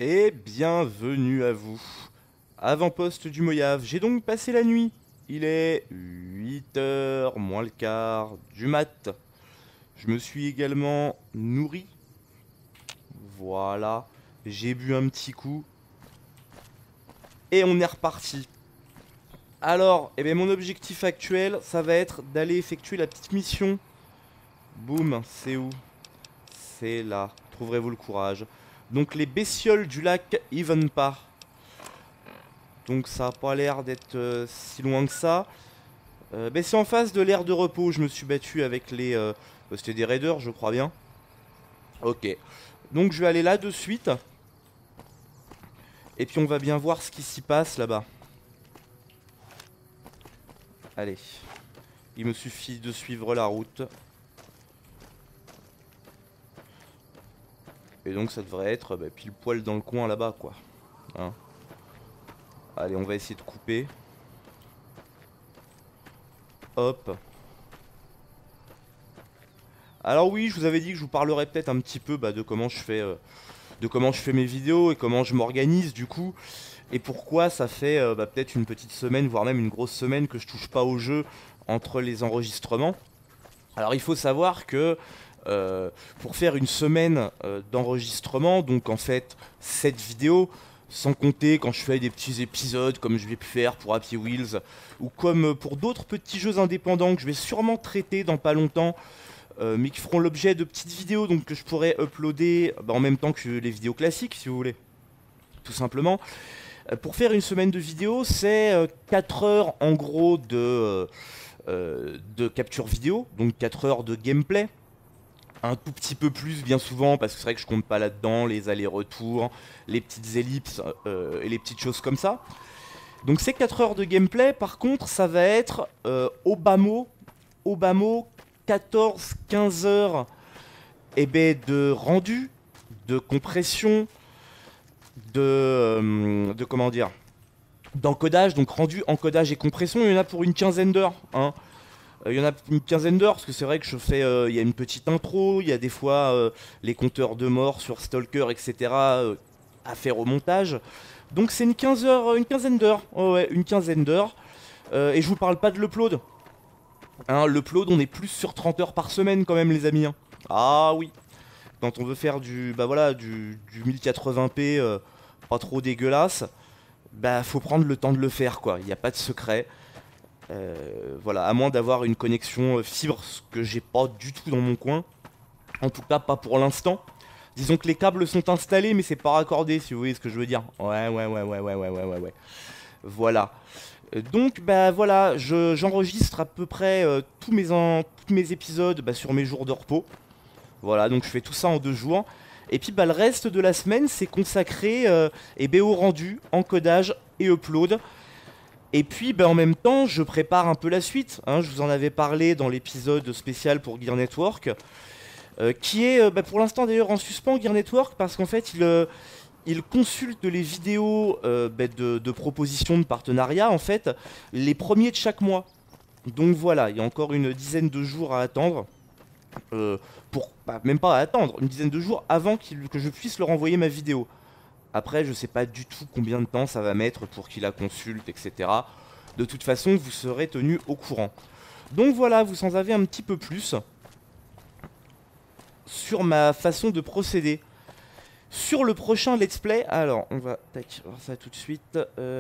Et bienvenue à vous. Avant-poste du Mojave, j'ai donc passé la nuit. Il est 8 h moins le quart du mat. Je me suis également nourri. Voilà, j'ai bu un petit coup. Et on est reparti. Alors, mon objectif actuel, ça va être d'aller effectuer la petite mission. Boum, c'est où? C'est là. Trouverez-vous le courage. Donc les bestioles du lac Ivanpah. Donc ça a pas l'air d'être si loin que ça. C'est en face de l'aire de repos. Je me suis battu avec les... c'était des raiders, je crois bien. Ok. Donc je vais aller là de suite. Et puis on va bien voir ce qui s'y passe là-bas. Allez. Il me suffit de suivre la route. Et donc ça devrait être pile poil dans le coin là-bas quoi. Hein. Allez, on va essayer de couper. Hop. Alors oui, je vous avais dit que je vous parlerais peut-être un petit peu de comment je fais mes vidéos et comment je m'organise du coup. Et pourquoi ça fait peut-être une petite semaine, voire même une grosse semaine que je touche pas au jeu entre les enregistrements. Alors il faut savoir que pour faire une semaine d'enregistrement, donc en fait 7 vidéos, sans compter quand je fais des petits épisodes comme je vais pu faire pour Happy Wheels, ou comme pour d'autres petits jeux indépendants que je vais sûrement traiter dans pas longtemps, mais qui feront l'objet de petites vidéos donc que je pourrais uploader en même temps que les vidéos classiques si vous voulez, tout simplement. Pour faire une semaine de vidéos, c'est 4 heures en gros de capture vidéo, donc 4 heures de gameplay. Un tout petit peu plus bien souvent parce que c'est vrai que je compte pas là-dedans les allers-retours, les petites ellipses et les petites choses comme ça. Donc c'est 4 heures de gameplay, par contre ça va être au bas mot 14-15 heures de rendu, de compression, de comment dire, d'encodage, donc rendu, encodage et compression, il y en a pour une quinzaine d'heures, hein. Il y en a une quinzaine d'heures, parce que c'est vrai que je fais, il y a une petite intro, il y a des fois les compteurs de mort sur Stalker, etc. À faire au montage. Donc c'est une quinzaine d'heures, oh ouais, une quinzaine d'heures. Et je vous parle pas de l'upload. Hein, l'upload, on est plus sur 30 heures par semaine quand même les amis. Hein. Ah oui. Quand on veut faire du 1080p pas trop dégueulasse, faut prendre le temps de le faire quoi, il n'y a pas de secret. Voilà, à moins d'avoir une connexion fibre, ce que j'ai pas du tout dans mon coin. En tout cas, pas pour l'instant. Disons que les câbles sont installés, mais c'est pas raccordé, si vous voyez ce que je veux dire. Ouais. Voilà. Donc, voilà, j'enregistre à peu près tous mes épisodes sur mes jours de repos. Voilà, donc je fais tout ça en 2 jours. Et puis, le reste de la semaine, c'est consacré au rendu, encodage et upload. Et puis en même temps, je prépare un peu la suite. Hein, je vous en avais parlé dans l'épisode spécial pour Gear Network, qui est pour l'instant d'ailleurs en suspens Gear Network parce qu'en fait il consulte les vidéos de propositions de partenariat en fait les premiers de chaque mois. Donc voilà, il y a encore une dizaine de jours à attendre. Même pas à attendre, une dizaine de jours avant que je puisse leur envoyer ma vidéo. Après, je sais pas du tout combien de temps ça va mettre pour qu'il la consulte, etc. De toute façon, vous serez tenu au courant. Donc voilà, vous en savez un petit peu plus sur ma façon de procéder. Sur le prochain let's play, alors on va voir ça tout de suite.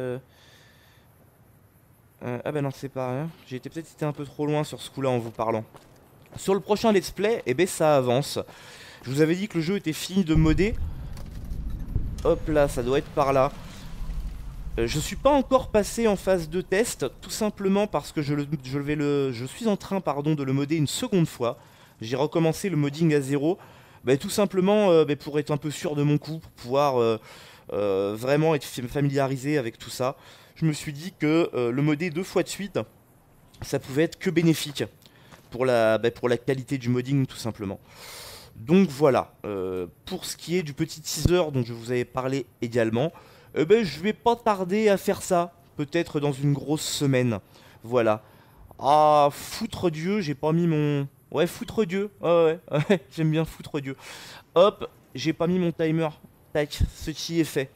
Ah non, c'est pas rien. J'ai peut-être été un peu trop loin sur ce coup-là en vous parlant. Sur le prochain let's play, ça avance. Je vous avais dit que le jeu était fini de modder. Hop là, ça doit être par là. Je suis pas encore passé en phase de test, tout simplement parce que je suis en train de le modder une seconde fois. J'ai recommencé le modding à 0. Tout simplement pour être un peu sûr de mon coup, pour pouvoir vraiment être familiarisé avec tout ça. Je me suis dit que le modder 2 fois de suite, ça pouvait être que bénéfique pour la qualité du modding tout simplement. Donc voilà, pour ce qui est du petit teaser dont je vous avais parlé également, je vais pas tarder à faire ça, peut-être dans une grosse semaine. Voilà. Ah, foutre Dieu, j'ai pas mis mon... Ouais, foutre Dieu, ouais, j'aime bien foutre Dieu. Hop, j'ai pas mis mon timer. Tac, ce qui est fait.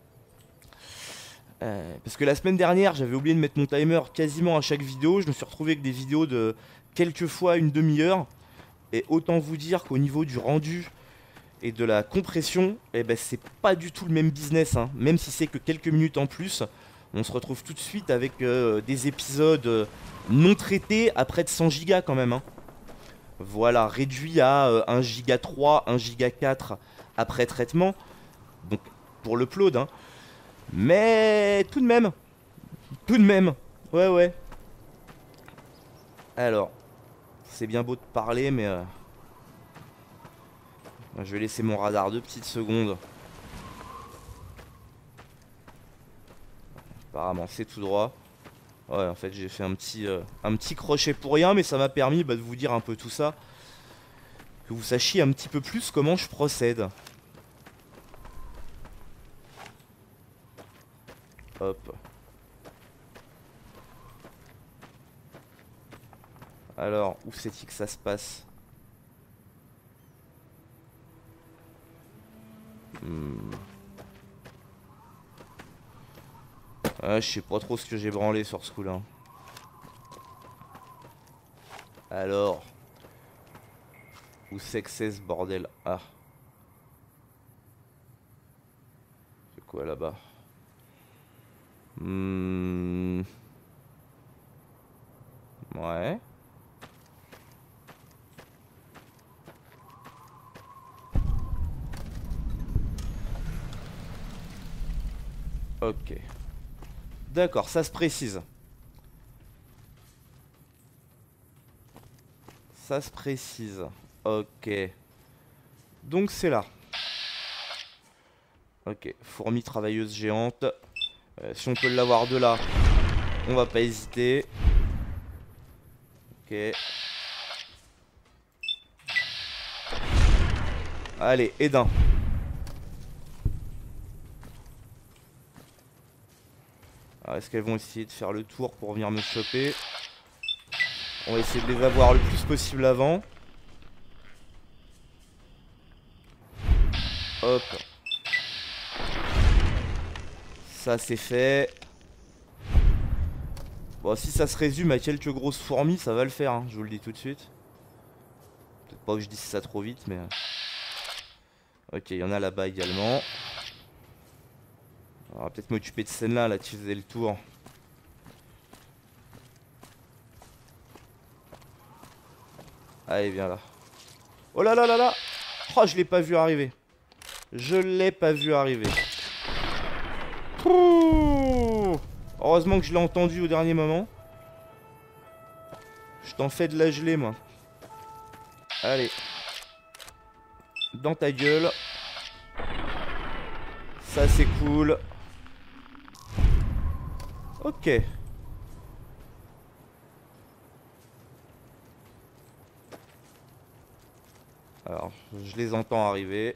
Parce que la semaine dernière, j'avais oublié de mettre mon timer quasiment à chaque vidéo. Je me suis retrouvé avec des vidéos de quelques fois une demi-heure. Et autant vous dire qu'au niveau du rendu et de la compression, eh ben, c'est pas du tout le même business. Hein. Même si c'est que quelques minutes en plus, on se retrouve tout de suite avec des épisodes non traités à près de 100 gigas quand même. Hein. Voilà, réduit à 1 giga 3, 1 giga 4 après traitement. Donc pour l'upload, hein. Mais tout de même. Ouais, ouais. Alors, c'est bien beau de parler, mais je vais laisser mon radar 2 petites secondes. Apparemment, c'est tout droit. Ouais, en fait, j'ai fait un petit crochet pour rien, mais ça m'a permis de vous dire un peu tout ça. Que vous sachiez un petit peu plus comment je procède. Hop. Alors, où c'est-il que ça se passe? Ah, je sais pas trop ce que j'ai branlé sur ce coup-là. Alors, où c'est que c'est ce bordel? Ah. C'est quoi là-bas? Ouais. Ok. D'accord, ça se précise. Ça se précise. Ok. Donc c'est là. Ok, fourmi travailleuse géante. Si on peut l'avoir de là, on va pas hésiter. Ok. Allez, et d'un. Alors, est-ce qu'elles vont essayer de faire le tour pour venir me choper? On va essayer de les avoir le plus possible avant. Hop. Ça c'est fait. Bon, si ça se résume à quelques grosses fourmis, ça va le faire, hein, je vous le dis tout de suite. Peut-être pas que je dise ça trop vite, mais... Ok, il y en a là-bas également. On va peut-être m'occuper de celle-là, là, qui faisait le tour. Allez, viens là. Oh là là là là! Oh, je l'ai pas vu arriver. Je l'ai pas vu arriver. Pouh! Heureusement que je l'ai entendu au dernier moment. Je t'en fais de la gelée, moi. Allez. Dans ta gueule. Ça, c'est cool. Ok. Alors, je les entends arriver.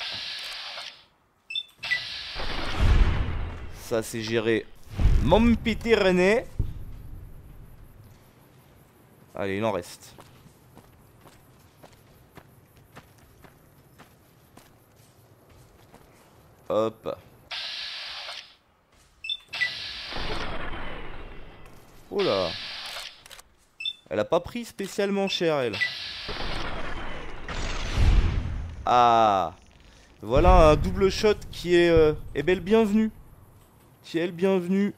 Ça, c'est géré. Mon petit René. Allez, il en reste. Hop. Oh là. Elle a pas pris spécialement cher, elle. Ah. Voilà un double shot qui est bel bienvenu. Qui est le bienvenu.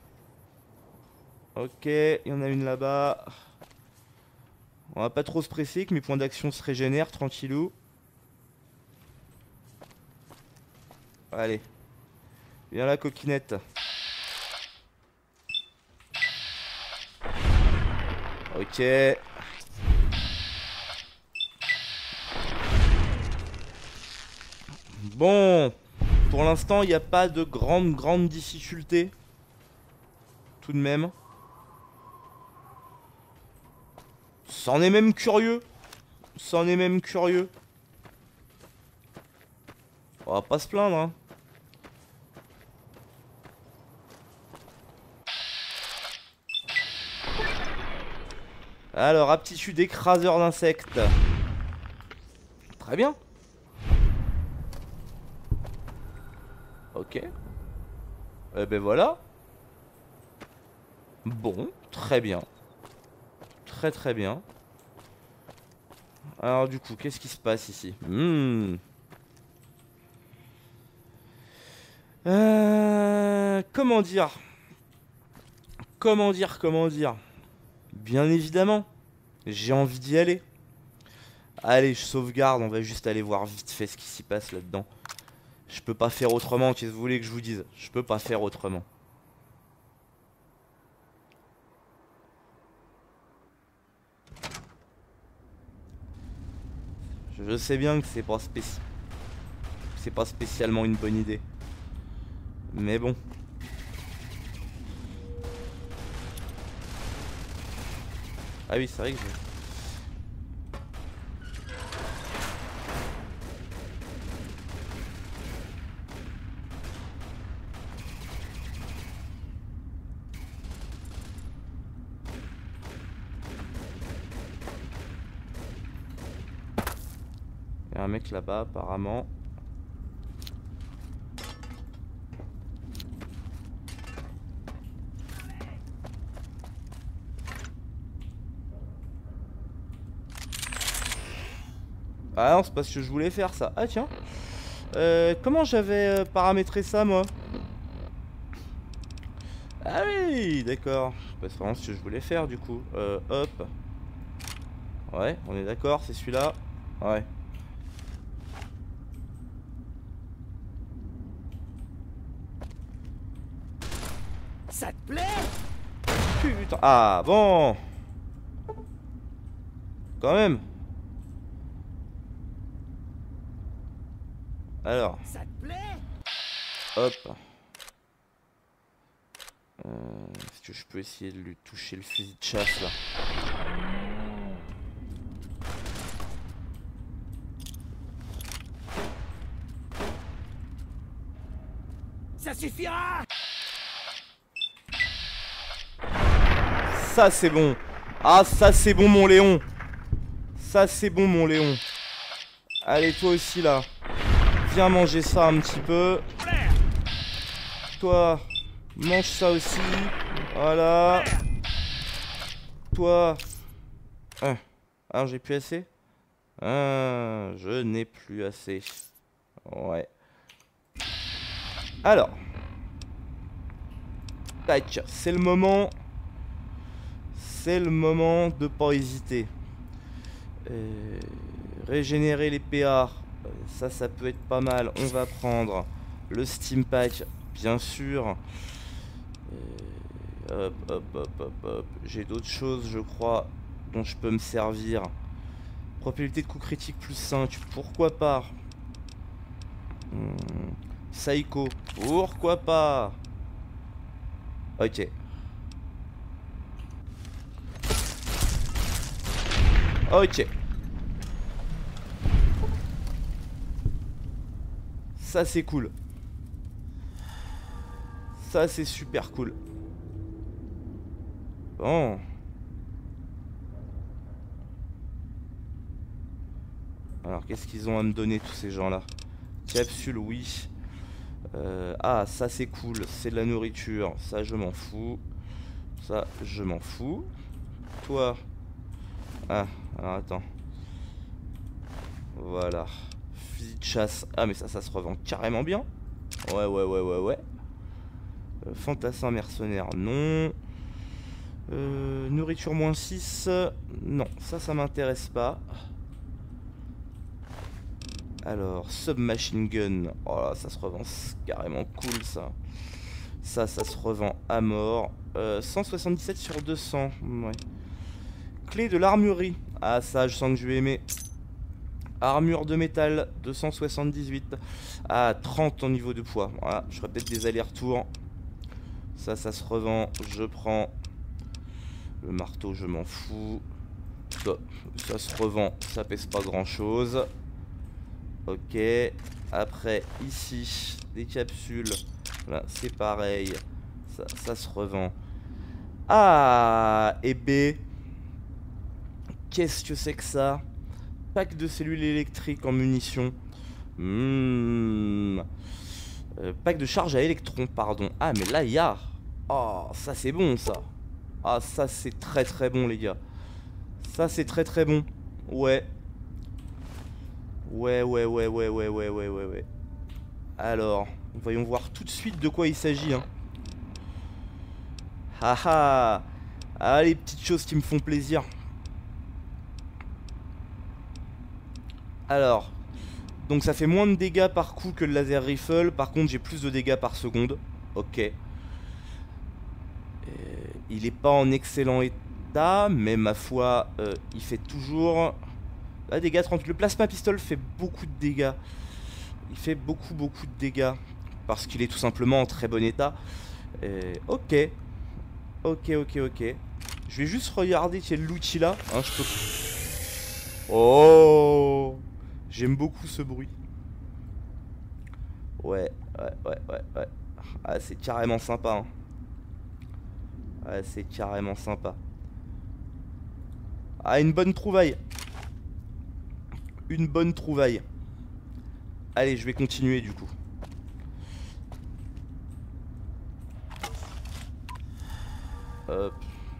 Ok, il y en a une là-bas. On va pas trop se presser, que mes points d'action se régénèrent, tranquillou. Allez. Viens là, coquinette. Ok. Bon. Pour l'instant, il n'y a pas de grande difficulté. Tout de même. C'en est même curieux. C'en est même curieux. On va pas se plaindre, hein. Alors, aptitude écraseur d'insectes. Très bien. Ok. Eh ben voilà. Bon, très bien. Très très bien. Alors du coup, qu'est-ce qui se passe ici? Comment dire? Comment dire? Bien évidemment, j'ai envie d'y aller. Allez, je sauvegarde, on va juste aller voir vite fait ce qui s'y passe là-dedans. Je peux pas faire autrement, qu'est-ce que vous voulez que je vous dise? Je peux pas faire autrement. Je sais bien que c'est pas spécialement une bonne idée. Mais bon. Ah oui, c'est vrai que il y a un mec là-bas apparemment. Ah non, c'est pas ce que je voulais faire ça. Ah tiens. Comment j'avais paramétré ça moi? Ah oui, d'accord. C'est vraiment ce que je voulais faire du coup. Hop. Ouais, on est d'accord, c'est celui-là. Ouais. Ça te plaît? Putain. Ah bon. Quand même. Alors. Ça te plaît? Hop. Est-ce que je peux essayer de lui toucher le fusil de chasse là? Ça suffira! Ça c'est bon. Ah ça c'est bon mon Léon. Ça c'est bon mon Léon. Allez toi aussi là. Viens manger ça un petit peu. Toi, mange ça aussi. Voilà. Toi. Alors j'ai plus assez. Je n'ai plus assez. Ouais. Alors. Tac, c'est le moment. C'est le moment de pas hésiter. Régénérer les PA. Ça peut être pas mal. On va prendre le Steam Pack, bien sûr. Hop, hop, hop, hop, hop. J'ai d'autres choses, je crois, dont je peux me servir. Probabilité de coup critique plus 5. Pourquoi pas? Psycho. Pourquoi pas? Ok. Ok. Ça c'est cool. Ça c'est super cool. Bon. Alors qu'est-ce qu'ils ont à me donner tous ces gens-là? Capsule, oui. Ah, ça c'est cool. C'est de la nourriture. Ça je m'en fous. Ça je m'en fous. Toi. Ah, alors attends. Voilà. Fusil de chasse. Ah mais ça se revend carrément bien. Ouais. Fantassin mercenaire, non. Nourriture moins 6. Non, ça m'intéresse pas. Alors, submachine gun. Oh là, ça se revend carrément cool ça. Ça se revend à mort. 177 sur 200. Ouais. Clé de l'armurerie. Ah ça, je sens que je vais aimer. Armure de métal, 278. Ah, 30 en niveau de poids. Voilà, je ferai peut-être des allers-retours. Ça se revend. Je prends. Le marteau, je m'en fous. Ça se revend. Ça pèse pas grand-chose. Ok. Après, ici, des capsules. Là, c'est pareil. Ça se revend. Ah, et B. Qu'est-ce que c'est que ça? Pack de cellules électriques en munitions. Pack de charge à électrons, pardon. Ah, mais là, il y a... Oh, ça, c'est bon, ça. Ah, ça, c'est très, très bon, les gars. Ça, c'est très, très bon. Ouais. Ouais, ouais, ouais, ouais, ouais, ouais, ouais, ouais, ouais. Alors, voyons voir tout de suite de quoi il s'agit, hein. Ah ah. Ah, les petites choses qui me font plaisir. Alors, donc ça fait moins de dégâts par coup que le laser rifle. Par contre, j'ai plus de dégâts par seconde. Ok. Il est pas en excellent état, mais ma foi, il fait toujours... Ah, dégâts 30. Le plasma pistol fait beaucoup de dégâts. Il fait beaucoup, beaucoup de dégâts. Parce qu'il est tout simplement en très bon état. Ok. Ok, ok, ok. Je vais juste regarder quel l'outil là. Hein, je peux... Oh, j'aime beaucoup ce bruit. Ouais, ouais, ouais, ouais, ouais. Ah, c'est carrément sympa, hein. Ouais, c'est carrément sympa. Ah, une bonne trouvaille. Une bonne trouvaille. Allez, je vais continuer du coup. Hop.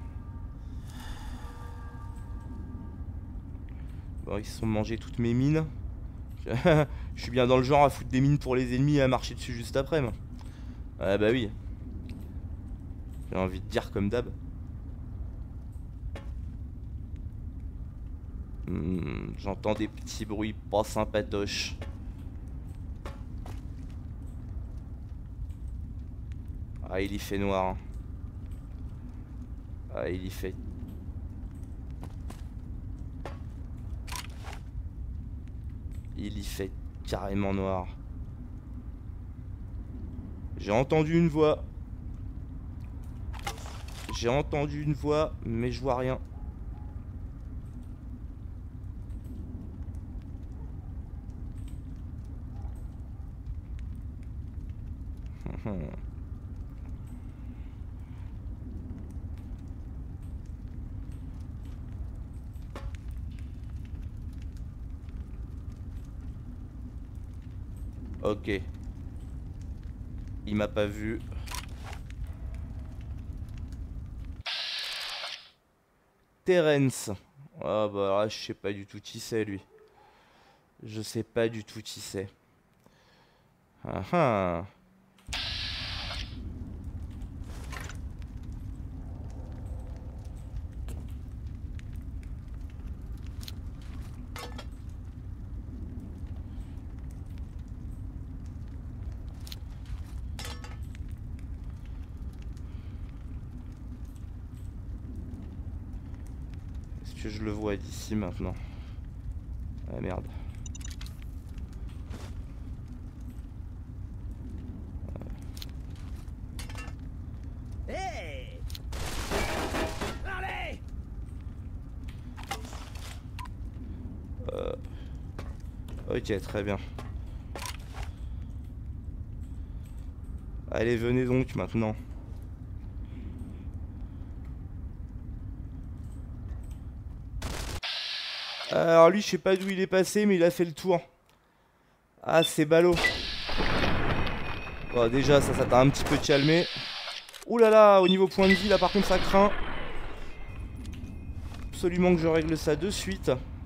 Bon, ils se sont mangés toutes mes mines. Je suis bien dans le genre à foutre des mines pour les ennemis et à marcher dessus juste après, moi. Ah bah oui. J'ai envie de dire comme d'hab. J'entends des petits bruits pas sympatoches. Ah, il y fait noir, hein. Ah, il y fait... Il y fait carrément noir. J'ai entendu une voix. J'ai entendu une voix, mais je vois rien. Ok. Il m'a pas vu. Terence. Ah bah là, je sais pas du tout qui c'est lui. Je sais pas du tout qui c'est. Ah ah. Est-ce que je le vois d'ici maintenant? Ah merde. Hey! Allez! Ok, très bien. Allez, venez donc maintenant. Alors lui, je sais pas d'où il est passé, mais il a fait le tour. Ah, c'est ballot. Bon, déjà, ça t'a un petit peu calmé. Ouh là là, au niveau point de vie, là, par contre, ça craint. Absolument que je règle ça de suite.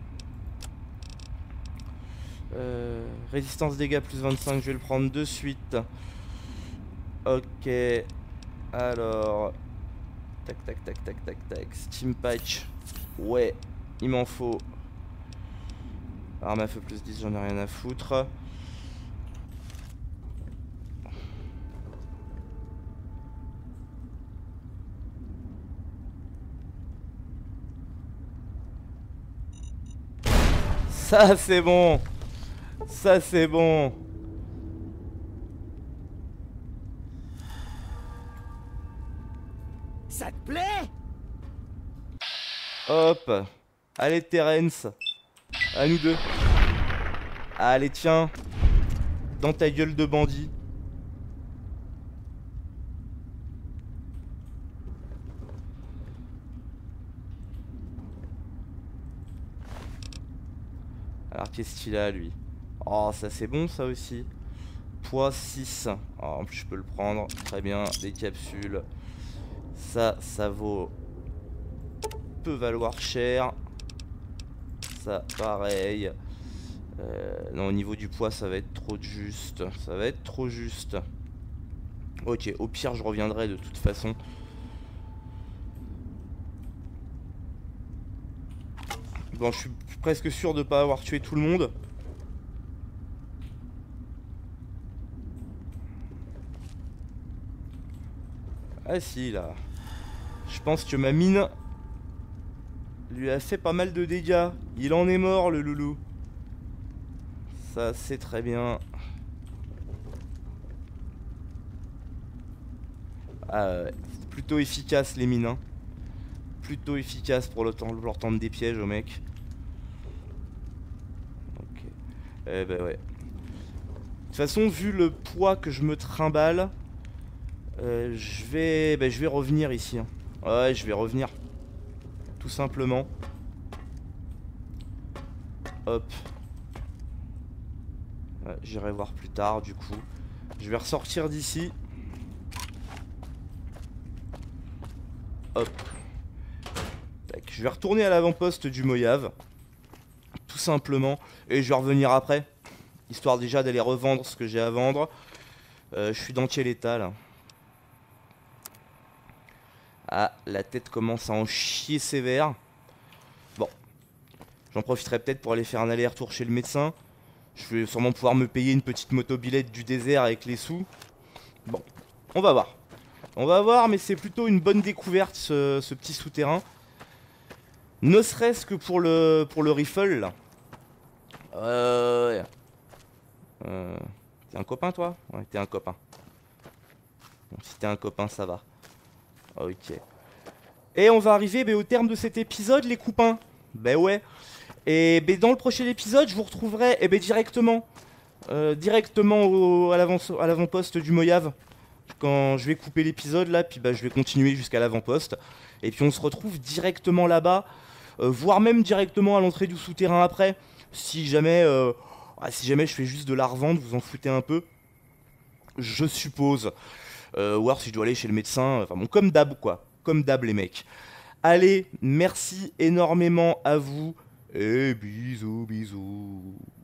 Résistance dégâts plus 25, je vais le prendre de suite. Ok. Alors... Tac, tac, tac, tac, tac, tac. Steam patch. Ouais, il m'en faut. Arme à feu plus 10, j'en ai rien à foutre. Ça c'est bon. Ça c'est bon. Ça te plaît? Hop. Allez Terence. À nous deux. Allez tiens. Dans ta gueule de bandit. Alors qu'est-ce qu'il a lui? Oh ça c'est bon ça aussi. Poids 6. Alors, en plus, je peux le prendre. Très bien. Des capsules. Ça vaut... peut valoir cher. Ça, pareil. Non, au niveau du poids, ça va être trop juste. Ça va être trop juste. Ok, au pire, je reviendrai de toute façon. Bon, je suis presque sûr de pas avoir tué tout le monde. Ah si, là. Je pense que ma mine lui a fait pas mal de dégâts. Il en est mort, le loulou. Ça, c'est très bien. Ah ouais, c'est plutôt efficace les mines, hein. Plutôt efficace pour leur tendre des pièges aux mecs. Ok. Eh ben ouais. De toute façon, vu le poids que je me trimballe, je vais revenir ici, hein. Ouais, je vais revenir. Tout simplement. Hop. Ouais, j'irai voir plus tard du coup. Je vais ressortir d'ici. Hop. Tac. Je vais retourner à l'avant-poste du Moyave. Tout simplement. Et je vais revenir après. Histoire déjà d'aller revendre ce que j'ai à vendre. Je suis dans quel état là? Ah, la tête commence à en chier sévère. Bon. J'en profiterai peut-être pour aller faire un aller-retour chez le médecin. Je vais sûrement pouvoir me payer une petite motobilette du désert avec les sous. Bon, on va voir. On va voir, mais c'est plutôt une bonne découverte ce petit souterrain. Ne serait-ce que pour le rifle là. Ouais. T'es un copain toi? Ouais, t'es un copain. Bon, si t'es un copain, ça va. Ok. Et on va arriver au terme de cet épisode, les copains. Ben ouais. Et dans le prochain épisode, je vous retrouverai directement. À l'avant-poste du Moyave. Quand je vais couper l'épisode là, puis je vais continuer jusqu'à l'avant-poste. Et puis on se retrouve directement là-bas. Voire même directement à l'entrée du souterrain après. Si jamais je fais juste de la revente, vous en foutez un peu. Je suppose. Ou alors si je dois aller chez le médecin. Enfin bon, comme d'hab quoi. Comme d'hab les mecs. Allez, merci énormément à vous. Et bisous, bisous.